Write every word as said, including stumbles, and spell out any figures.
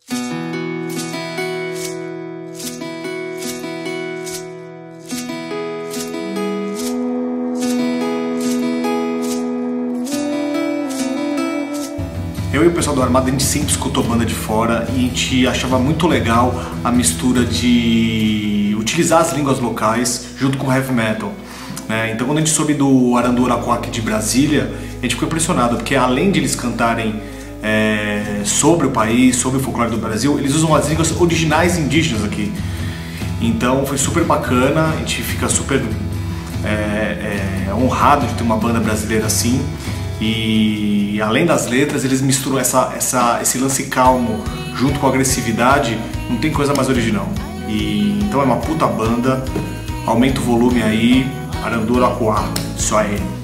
Eu e o pessoal do Armada, a gente sempre escutou banda de fora e a gente achava muito legal a mistura de utilizar as línguas locais junto com o heavy metal, né? Então quando a gente soube do Arandu Araquá aqui de Brasília, a gente ficou impressionado, porque além de eles cantarem é, sobre o país, sobre o folclore do Brasil, eles usam as línguas originais indígenas aqui. Então foi super bacana, a gente fica super é, é, honrado de ter uma banda brasileira assim. E além das letras, eles misturam essa, essa, esse lance calmo junto com a agressividade, não tem coisa mais original. E, então é uma puta banda, aumenta o volume aí, Arandu Araquá, isso aí.